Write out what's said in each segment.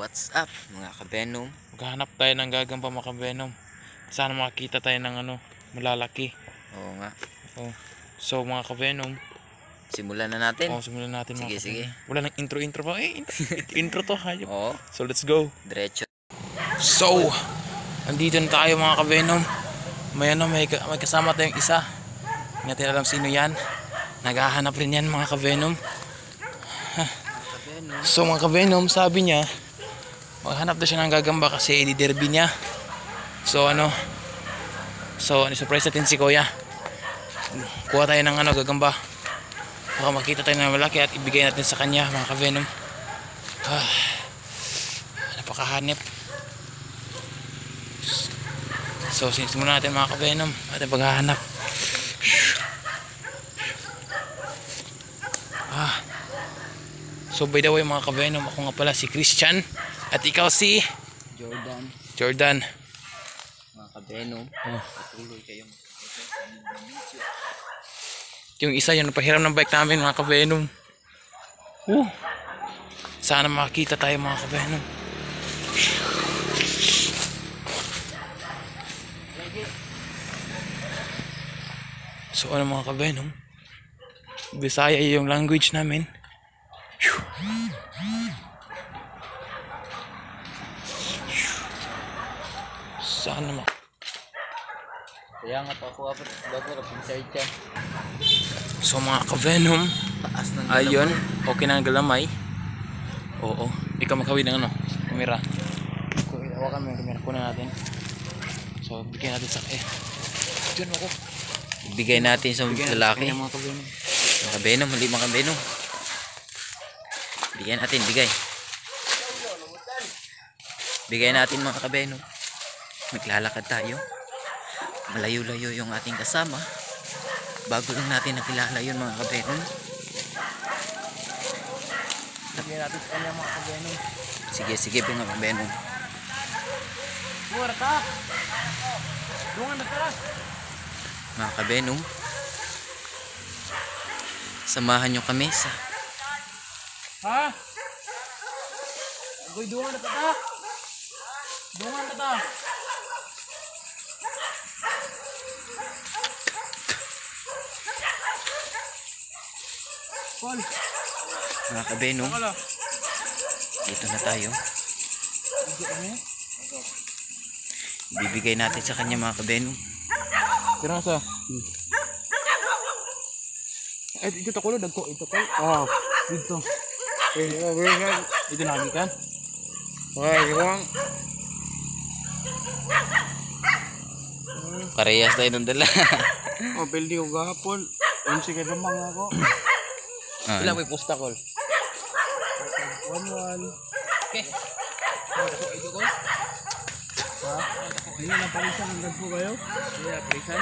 What's up mga ka-Venom? Maghahanap tayo ng gagamba mga ka-Venom. Sana makakita tayo ng malalaki. Oo nga. Oh. So mga ka-Venom, Simulan na natin. simulan natin mga Sige. ka-Venom. Wala nang intro pa. Intro to hayop. Oo. So let's go. Diretso. So, andito na tayo mga ka-Venom. May kasama tayong isa. Hindi natin alam sino yan. Naghahanap rin yan mga ka-Venom. So mga ka-Venom, sabi niya maghanap daw siya ng gagamba kasi i-derby niya. So surprise natin si Kuya. Kuha tayo ng gagamba. Baka makita tayo ng malaki at ibigay natin sa kanya mga ka-Venom. Napakahanip. So simulan natin mga ka-Venom at paghahanap. So by the way mga ka-Venom, ako nga pala si Christian at ikaw si Jordan. Mga ka-Venom, patuloy kayong Yung isa yung napahiram ng bike namin mga ka-Venom. Sana makakita tayo mga ka-Venom. So mga ka-Venom, Bisaya yung language namin. Sana kaya nga pa ako bago na pinsay dyan. So mga ka-Venom, Taas ng ayun, okay na ang galamay. Oo, ikaw magkawin ng camera. Hawakan mo yung camera, kunan natin. So bigyan natin sa diyan ako. Ibigay natin sa lalaki. Mga ka-Venom. Mga ka-Venom, hindi mga ka-Venom. Bigyan natin, bigay natin mga ka-Venom. Maglalakad tayo. Malayo-layo yung ating kasama. Bago lang natin nakilala yun mga ka-Venom. Bigyan natin sa kanya mga ka-Venom. Sige mga ka-Venom. Mga ka-Venom, samahan nyo kami sa Agoy dungan na ta. Dungan na ta. Paul, mga ka-Venom. Dito na tayo. Bibigay natin sa kanya mga ka-Venom. Pirasa. Dito ko lo dagko ito kay. Dito. Ito lagi kan. Iwang. Parehas tayo ng dala. Beldi ko gahapon. Unsi ka naman ako. Ilang may pusta call? 1-1. Okay. Ito ko. Hindi na palisan ang dagpo kayo? Hindi na palisan?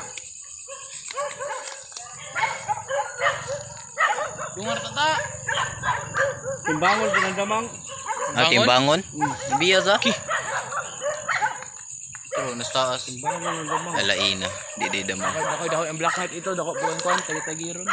Dungar tata! Timbangon, pinandamang. Timbangon? Ibiya sa? Pero nastaas. Timbangon ng damang. Alaina. Di damang. Dako ang black knight ito. Dako buwan-kuhan. Tagi-tagiron.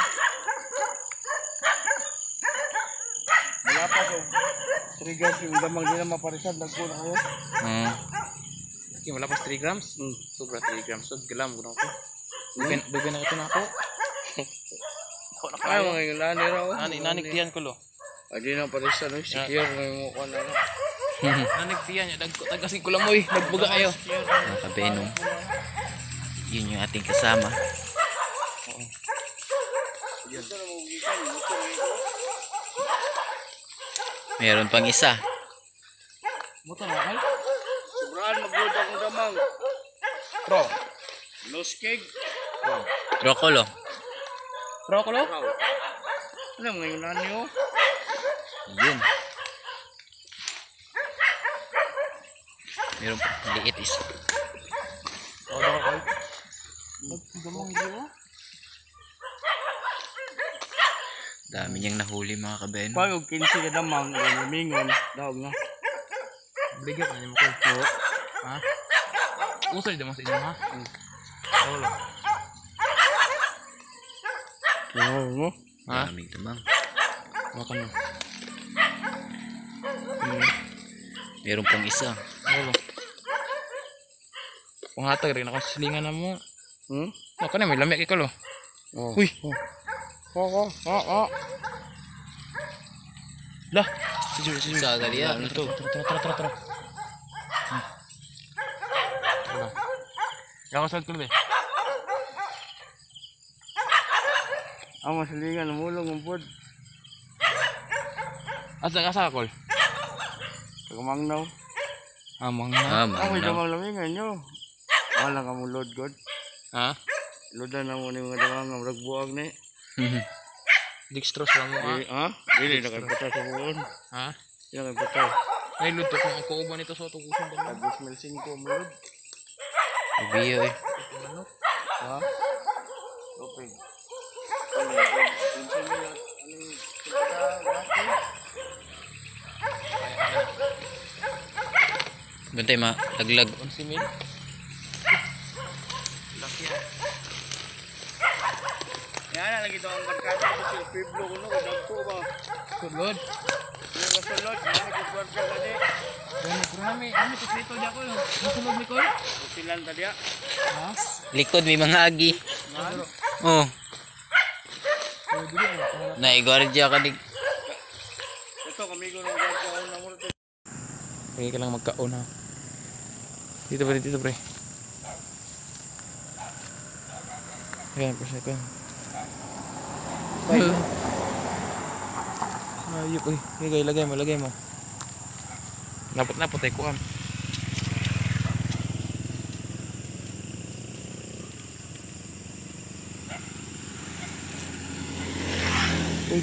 Wala pa so. 3 grams yung damang din na maparisan. Dagpo na kayo. Okay, wala pa 3 grams? Sobra 3 grams. So, galam ko na ako. Dugan na ito na ako. Ako na kayo. Ay, mga lani raw. Naniktiyan ko lo. Adi na parisan. Secure na yung mukha na. Naniktiyan niya. Tagasig ko lang mo eh. Nagbuga kayo. Mga ka-Venom, yun yung ating kasama. Meron pang isa. Muto na kay? Sobraan magluto akong damang. Pro. Lost cake. Rokolo. Pro ko lo? Ano mga yun nyo? Yun. Meron pang liit isa. Dako kay. Damang dito. Dami niyang nahuli mga ka-Venom. Pag og 15 ka damang, lumingon, daog na. Bigyan ka niyo mo ko. Ha? Usay damo sa inyo ha? Wala. Oo. Ha? Daming damang. Makan mo. Meron pang isa. Wala. Panghatag rin ako sa silingan na mo. Hmm? Ako na may lamig ikaw lo. Oh. Uy. Oh. Lah. Sige. Isa agad yan. Ito. Tara. Ako sa tuloy. Ang masilingan, mulong ang pod. Asa kol. Kagamangnaw. Amang Ah, Ang may mangnaw. damang lamingan nyo. Wala ka mong load god. Ha? Loadan na mo ni mga damang nga magbuwag ni. Dextrose lang mo ha. Ha? Dili na kayo patay sa buon. Ha? Dili na kayo patay. Ay luto kung ako uban ito sa tubusan dala. Tagos melsin ko mo load. Biyo eh. Ha? Open. Bantay ma, laglag. 11,000. Laki ah. Yan na lagi daw ang barkada sa silpiblo ko no. Dagko ba? Sulod. Yung kasulod. Yan ang barkada ni. Kami ito di ako. Nasulod ni Col. Silan tadi ya. Ha? Likod may mga agi. Oh. Naigwardya ka di. Ito kami ko nang barkada na mo. Lagi ka lang magkaon ha. Dito pre. Ayan, pressure ko. Ayup eh. Lagay mo. Napot ay kuhan. Uy.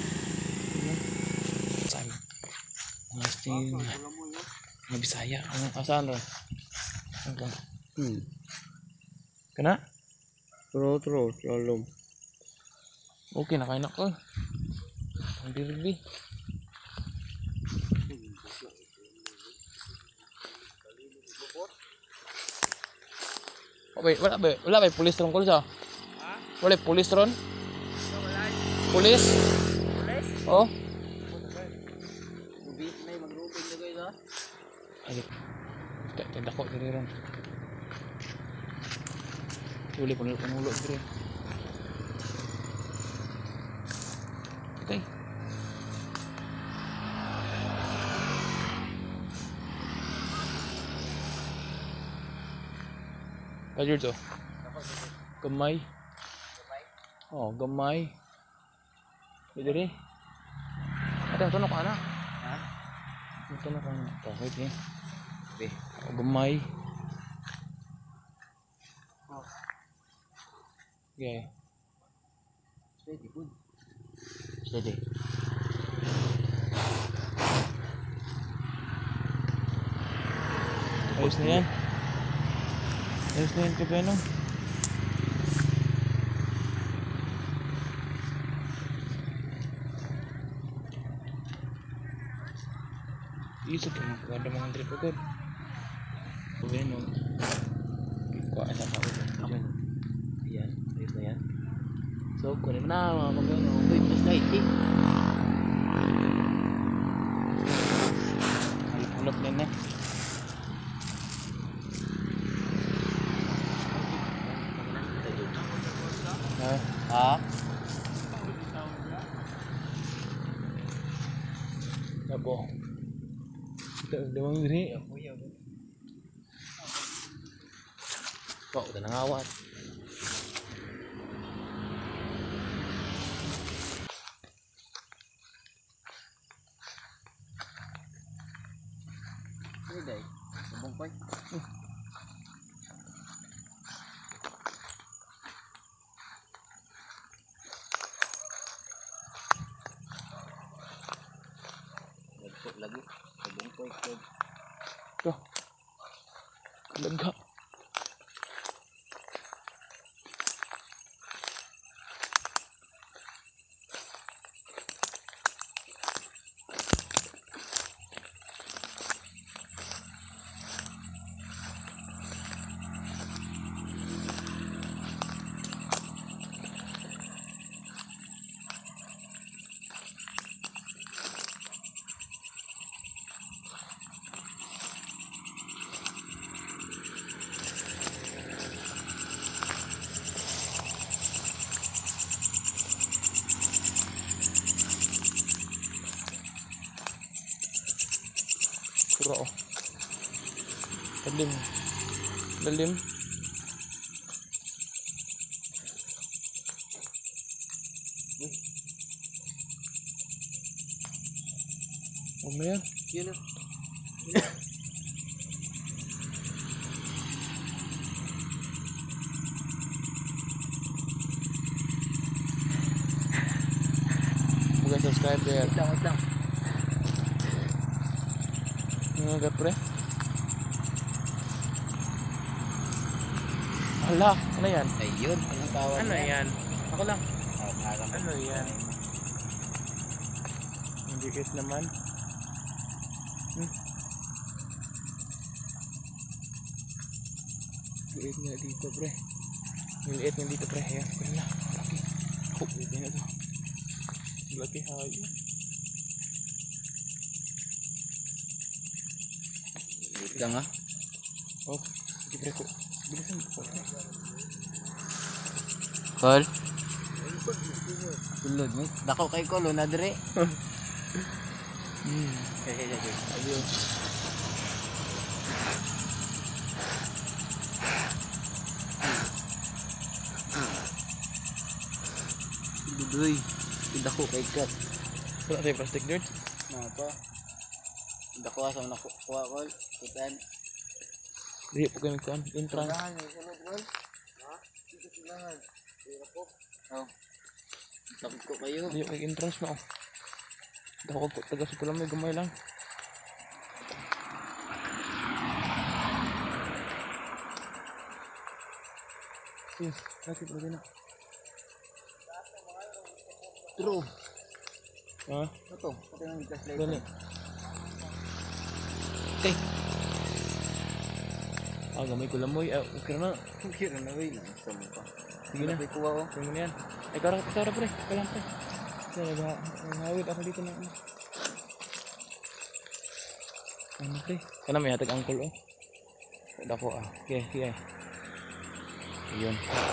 Saan? Ngasting. Mga Bisaya. Asaan ron? Kana? Terus shalom. Okay, nakain ako. Ang dirbi. Okay, wala ba pulis ron ko siya? Ha? Wala pulis ron? Pulis? Oh? Ay, tinda ko diri ron. Uli panulo diri. Okay. Ayun to. Gamay. Oh, gamay. Diri. Ada tunok ana. Ha? Tunok ana. Wait eh. Oh, gamay. Okay. Steady. Ayos na yan. Kabeno. Isip ko ada mga trip ko. Kabeno. Kuha sa tao. Okay. Yan, ayos na yan. So, kunin mo na mga kabeno. Uy, mas light eh. Ulap na na. Ha? Apa? Kita demang diri. Kok, udah nangawat. Ini dai, bongkoy. Lagi, bongkoy. Tuh. Lega. Dalim. Dalim. Huwag na yan. Yun o. Huwag subscribe ya. Wait lang. Mga pre. Hala, ano yan? Ayun, anong tawag Ano na? yan? Ako lang. Oh, parang Ano yan? Ang dikit naman. Liit nga dito pre. Liit nga dito pre. Ayan, pre na. Laki. Oh, liit na to. Laki hayo. Wait lang ha. Oh, sige pre ko. Bilisan mo. Kol. Sulod mo. Dako kay Kol, na dire. Ayun. Dudoy. Dako kay Kat. Wala tayo plastic dirt. Napa? Dako asa na kuha Kol. Kutan. Di po kami kuan. Entrance. Oh. Takot ko kayo. Di kay entrance na oh. Dako ko taga sa tulang may gamay lang. Yes, sakit lagi na. True. Ha? Ito, pati ng flashlight. Gani. Okay. Ah, gamay ko lamoy. Ah, okay na. Kira na wala. Sa mo pa. Sige na. May kuha ko. Tingnan mo yan. Ay, karang kasara pre. Kalang pre. Kaya nag-hawid ako dito na. Ano pre? Kana may hatag angkol oh. Dako ah. Okay, okay. Ayun.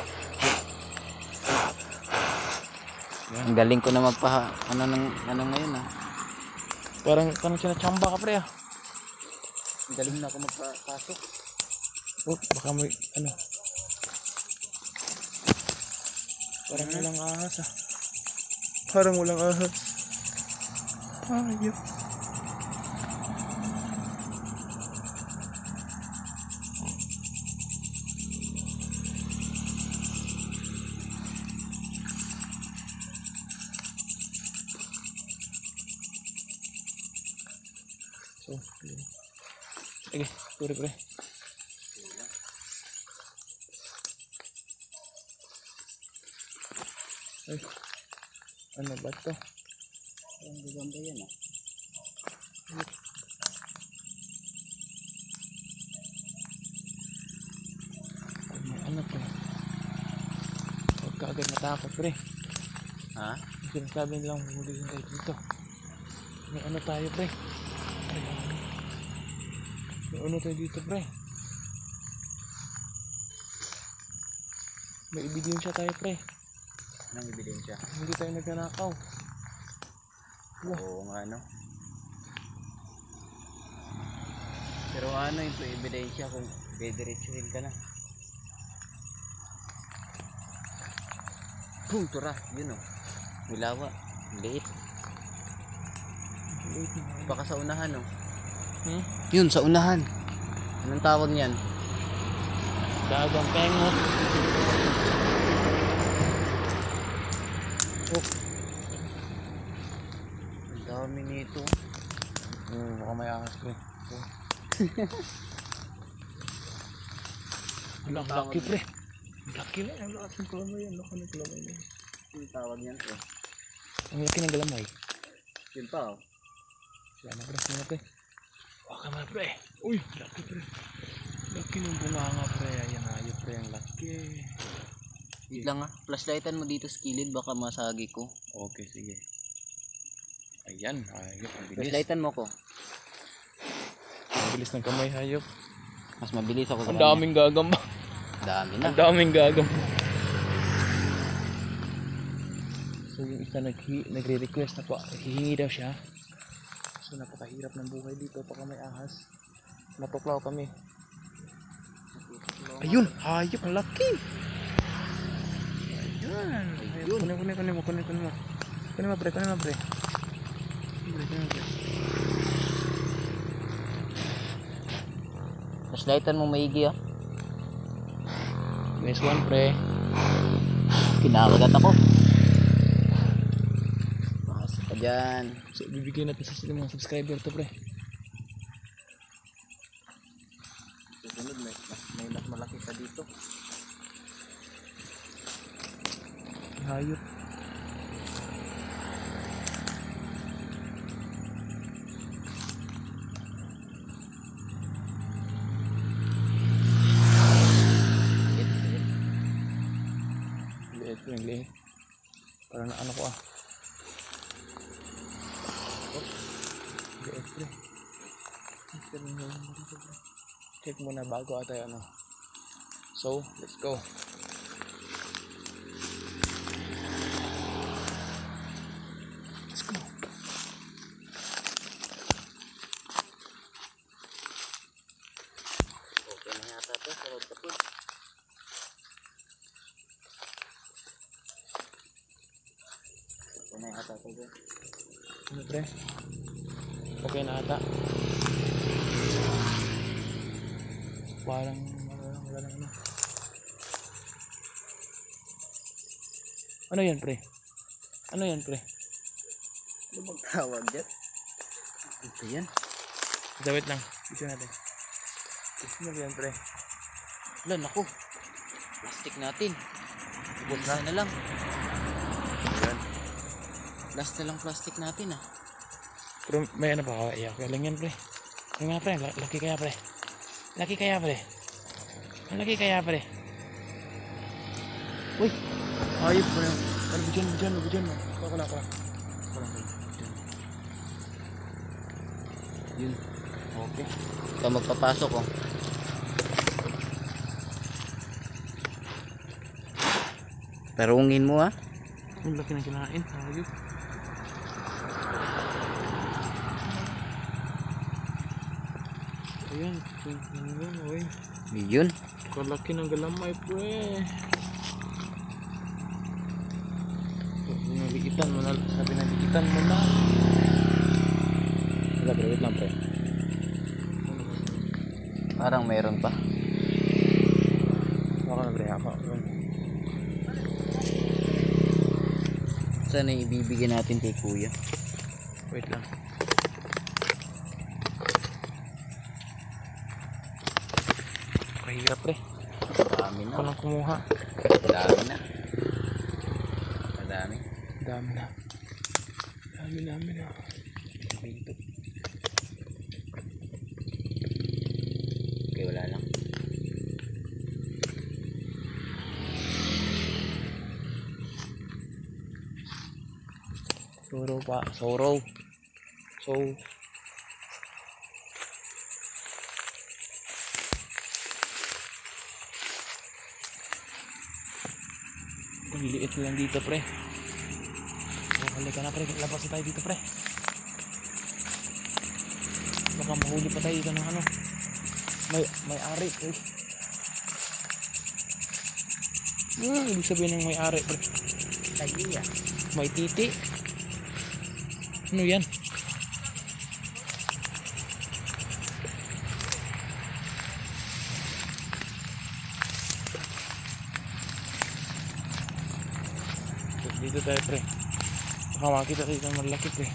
Ang galing ko na ano ngayon ah. Parang sinachamba ka pre ah. Ang galing na ako magpasok. Oh, baka may ano. Parang walang ahas ah. Parang walang ahas. Ayun. So, okay, pre. Ay, ano ba ito? Ang gaganda yan ah. Ano pre? Huwag ka agad natakot pre. Ha? Ang sinasabi nilang hulihin tayo dito. May ano tayo pre? May ano tayo dito pre? May ebidensya tayo pre. Anong ebidensya? Hindi tayo nagnanakaw. Oo nga no. Pero ano yung ebidensya kung didiretsuhin ka na? Boom, tura, yun o. Milawa, liit. Baka sa unahan o. Yun, sa unahan. Anong tawag niyan? Dagang pengot. Oh, Ang dami nito. baka may ahas pre. Oh. Laki pre. Laki na. Ang laki ng kalamay yan. Laki ng kalamay yan. Anong tawag niyan pre? Ang laki ng kalamay. Yun pa o. Sana pre. Sana pre. Baka may pre. Uy. Laki pre. Laki ng bunganga pre. Ayan ayop pre. Ang laki. Wait lang ah. Flashlightan mo dito sa kilid. Baka masagi ko. Okay sige. Ayan. Ayop. Ang bilis. Flashlightan mo ko. Ang bilis ng kamay hayop. Mas mabilis ako sa Ang kanya. daming gagamba. Dami na. Ang daming gagamba. So yung isa nagre-request na po. Hihingi daw siya. So napakahirap ng buhay dito. Pagka may ahas. Matuklaw kami. Ayun, hayop, ang laki. Ayun. Kunin mo. Kunin mo, pre. Flashlightan mo maigi ah. Nice one, pre. Kinakagat ako. Pasok ka dyan. So, bibigyan natin sa mga subscriber to, pre. Susunod, may mas malaki pa dito. Hayop. Liit. Parang na ano ko ah. Liit, pre. Check muna bago ata yung ano. So, let's go. Let's go. Okay na yata to. Sarap ka po. Okay na yata to. Ano, pre? Okay na ata. Parang wala lang ano. Ano yan, pre? Ano bang tawag dyan? Ito yan. Wait lang. Ito natin. Ano yan, pre? Wala, naku. Plastic natin. Ibutsa na lang. Ayan. Last na lang plastic natin ah. Pero may ano pa ako? Iyak lang yan, pre. Ano nga, pre? Laki kaya, pre. Ang laki kaya, pre. Uy! Hayop mo yan. Ano, bidyan mo. Ako na. Yun. Okay. Ikaw magpapasok oh. Tarungin mo ah. Ang laki ng kinain. Hayop. Ayan. Yun. Kalaki ng galamay, pre. Nalikitan mo na. Sabi nalikitan mo na. Wait lang, pre. Parang meron pa. Baka na, pre. Sana ibibigay natin kay kuya. Wait lang. Kahirap, pre. Dami na. Ako lang kumuha. Dami na. Dami na. Pinto. Okay, wala lang. Soro pa. Soro. Ang liit lang dito, pre. So, halika na, pre. Labas na tayo dito, pre. Baka mahuli pa tayo dito ng ano. May ari, pre. Ibig sabihin ng may ari, pre. Tagiya. May titi. Ano yan? Dito tayo, pre. Baka makita tayo ng malaki, pre.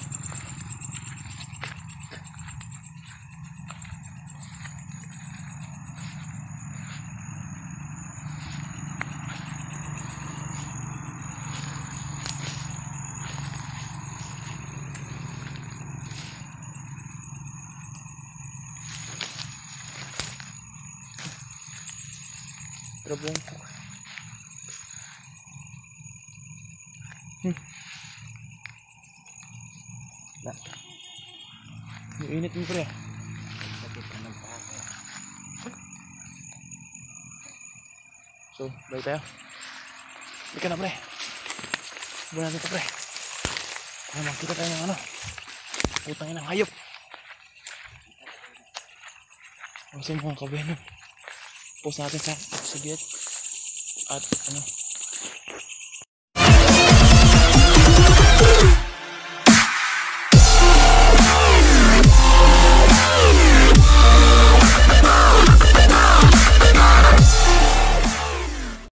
Trabong. Yung init mo, pre. So, balik tayo. Balik ka na, pre. Buwan natin ito, pre. Ay, makita tayo ng ano. Putang inang hayop. Ang sa mga kabeno. post natin sa git. At ano,